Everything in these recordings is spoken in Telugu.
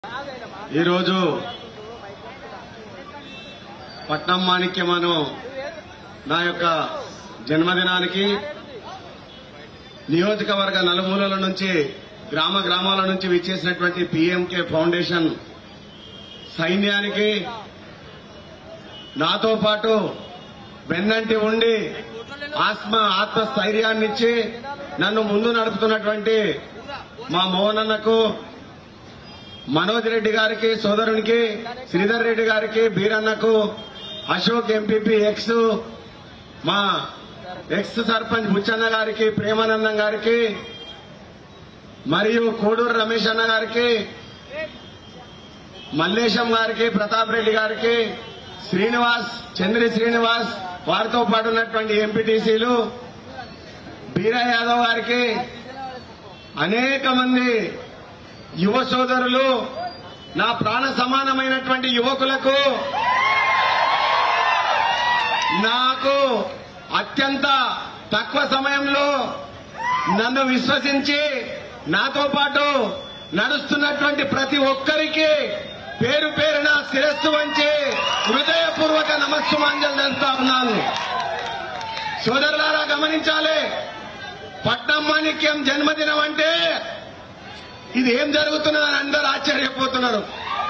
ఈరోజు పట్నం మాణిక్యమను నా యొక్క జన్మదినానికి నియోజకవర్గ నలుమూలల నుంచి గ్రామాల నుంచి విచ్చేసినటువంటి పీఎంకే ఫౌండేషన్ సైన్యానికి నాతో పాటు వెన్నంటి ఉండి ఆత్మస్థైర్యాన్నిచ్చి నన్ను ముందు నడుపుతున్నటువంటి మా మోహనన్నకు, మనోజ్ రెడ్డి గారికి, సోదరునికి శ్రీధర్ రెడ్డి గారికి, బీరన్నకు, అశోక్ ఎంపీపీ మా ఎక్స్ సర్పంచ్ బుచ్చన్న గారికి, ప్రేమానందం గారికి, మరియు కోడూరు రమేష్ అన్న గారికి, మల్లేశం గారికి, ప్రతాప్ రెడ్డి గారికి, చంద్రి శ్రీనివాస్ వారితో పాటు ఉన్నటువంటి ఎంపీటీసీలు, బీరా యాదవ్ గారికి, అనేక మంది యువ సోదరులు, నా ప్రాణ సమానమైనటువంటి యువకులకు, నాకు అత్యంత తక్కువ సమయంలో నన్ను విశ్వసించి నాతో పాటు నడుస్తున్నటువంటి ప్రతి ఒక్కరికి పేరు పేరున శిరస్సు వంచి హృదయపూర్వక నమస్సుమాంజలు తెలుపుతా ఉన్నాను. సోదరులారా, గమనించాలి, పట్నం మాణిక్యం జన్మదినం అంటే ఇది ఏం జరుగుతున్నదని అందరూ ఆశ్చర్యపోతున్నారు.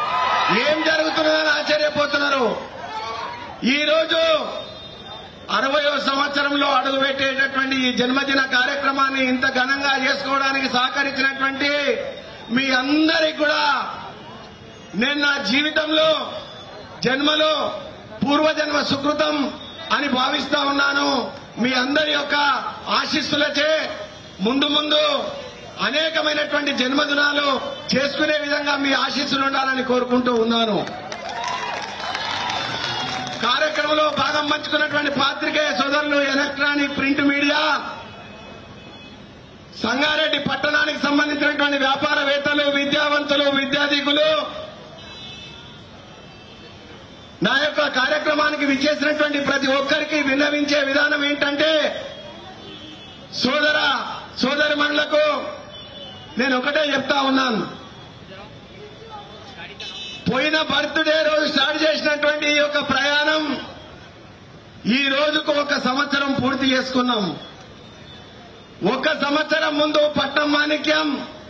ఈ రోజు 60వ సంవత్సరంలో అడుగుపెట్టేటటువంటి ఈ జన్మదిన కార్యక్రమాన్ని ఇంత ఘనంగా చేసుకోవడానికి సహకరించినటువంటి మీ అందరికీ కూడా నేను నా జీవితంలో జన్మలో పూర్వజన్మ సుకృతం అని భావిస్తా ఉన్నాను. మీ అందరి యొక్క ఆశీస్సులచే ముందు ముందు అనేకమైనటువంటి జన్మదినాలు చేసుకునే విధంగా మీ ఆశీస్సులు ఉండాలని కోరుకుంటూ ఉన్నాను. కార్యక్రమంలో భాగం పంచుకున్నటువంటి పాత్రికేయ సోదరులు, ఎలక్ట్రానిక్ ప్రింట్ మీడియా, సంగారెడ్డి పట్టణానికి సంబంధించినటువంటి వ్యాపారవేత్తలు, విద్యావంతులు, విద్యాధికులు, నా యొక్క కార్యక్రమానికి విచ్చేసినటువంటి ప్రతి ఒక్కరికి విన్నవించే విధానం ఏంటంటే, సోదరిమణులకు నేను ఒకటే చెప్తా ఉన్నాను. పోయిన బర్త్డే రోజు స్టార్ట్ చేసినటువంటి ఈ యొక్క ప్రయాణం ఈ రోజుకు 1 సంవత్సరం పూర్తి చేసుకున్నాం. 1 సంవత్సరం ముందు పట్నం మాణిక్యం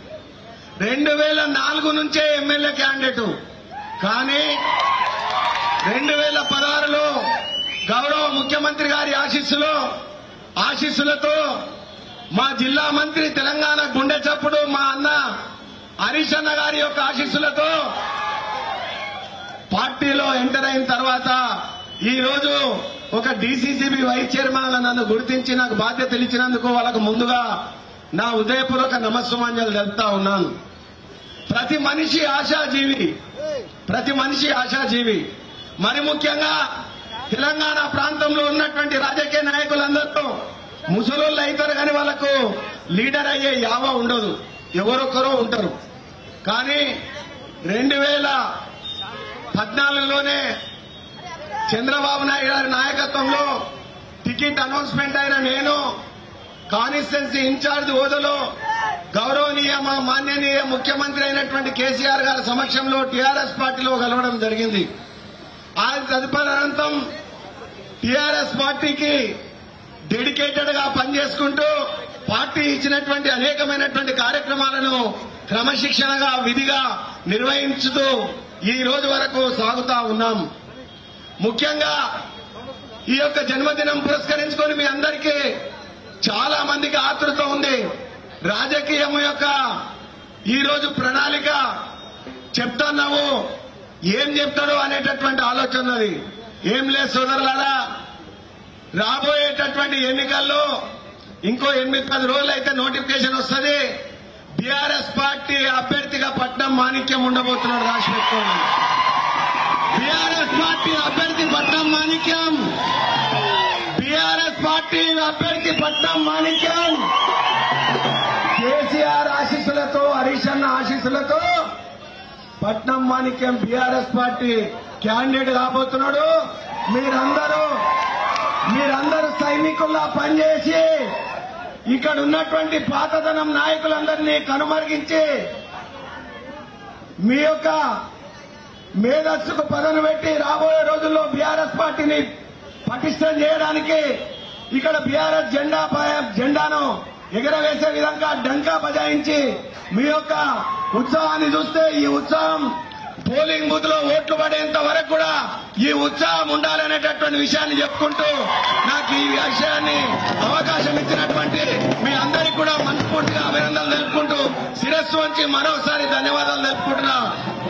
2004 నుంచే ఎమ్మెల్యే క్యాండిడేట్, కానీ 2016లో గౌరవ ముఖ్యమంత్రి గారి ఆశీస్సులతో మా జిల్లా మంత్రి, తెలంగాణ గుండె చప్పుడు మా అన్న హరీష్ అన్న గారి యొక్క ఆశీస్సులతో పార్టీలో ఎంటర్ అయిన తర్వాత ఈ రోజు ఒక డీసీసీబీ వైస్ చైర్మన్ గా నన్ను గుర్తించి నాకు బాధ్యతలు ఇచ్చినందుకు వాళ్ళకు ముందుగా నా హృదయపూర్వక నమస్సుమాంజలు తెలుపుతా ఉన్నాను. ప్రతి మనిషి ఆశాజీవి. మరి ముఖ్యంగా తెలంగాణ ప్రాంతంలో ఉన్నటువంటి రాజకీయ నాయకులందరూ ముసలోళ్ళు అవుతారు, కానీ వాళ్ళకు లీడర్ అయ్యే యావ ఉండదు, ఎవరొక్కరో ఉంటారు. కానీ 2014లోనే చంద్రబాబు నాయుడు గారి నాయకత్వంలో టికెట్ అనౌన్స్మెంట్ అయిన నేను కాన్స్టిట్యున్సీ ఇన్ఛార్జ్ హోదాలో గౌరవనీయ మాన్యనీయ ముఖ్యమంత్రి అయినటువంటి కేసీఆర్ గారి సమక్షంలో టీఆర్ఎస్ పార్టీలో కలవడం జరిగింది. ఆ తదుపరంతం టీఆర్ఎస్ పార్టీకి డెడికేటెడ్ గా పనిచేసుకుంటూ పార్టీ ఇచ్చినటువంటి అనేకమైనటువంటి కార్యక్రమాలను క్రమశిక్షణగా విధిగా నిర్వహించుతూ ఈ రోజు వరకు సాగుతా ఉన్నాం. ముఖ్యంగా ఈ యొక్క జన్మదినం పురస్కరించుకొని మీ అందరికీ చాలా మందికి ఆతృత ఉంది. రాజకీయం యొక్క ఈ రోజు ప్రణాళిక చెప్తున్నావు, ఏం చెప్తాడో అనేటటువంటి ఆలోచన ఉన్నది. ఏం లేదు సోదరులారా, రాబోయేటటువంటి ఎన్నికల్లో ఇంకో 8-10 రోజులు అయితే నోటిఫికేషన్ వస్తుంది. బీఆర్ఎస్ పార్టీ అభ్యర్థిగా పట్నం మాణిక్యం ఉండబోతున్నాడు, రాసి పెట్టుకోండి. బీఆర్ఎస్ పార్టీ అభ్యర్థి పట్నం మాణిక్యం. కేసీఆర్ ఆశీస్సులతో, హరీష్ అన్న ఆశీస్సులతో Patnam Manikyam BRS party candidate కాబోతున్నాడు. మీరందరూ సైనికుల్లా పనిచేసి ఇక్కడ ఉన్నటువంటి పాతదనం నాయకులందరినీ కనుమరిగించి మీ యొక్క మేధస్సుకు పదను పెట్టి రాబోయే రోజుల్లో బీఆర్ఎస్ పార్టీని పటిష్టం చేయడానికి ఇక్కడ బీఆర్ఎస్ జెండాను ఎగరవేసే విధంగా డంకా బజాయించి మీ యొక్క ఉత్సాహాన్ని చూస్తే ఈ ఉత్సాహం పోలింగ్ బూత్ లో ఓట్లు పడేంత వరకు కూడా ఈ ఉత్సాహం ఉండాలనేటటువంటి విషయాన్ని చెప్పుకుంటూ నాకు ఈ విషయాన్ని అవకాశం ఇచ్చినటువంటి మీ అందరికీ కూడా మనస్ఫూర్తిగా అభినందనలు తెలుపుకుంటూ శిరస్సు వంచి మరోసారి ధన్యవాదాలు తెలుపుకుంటున్నా.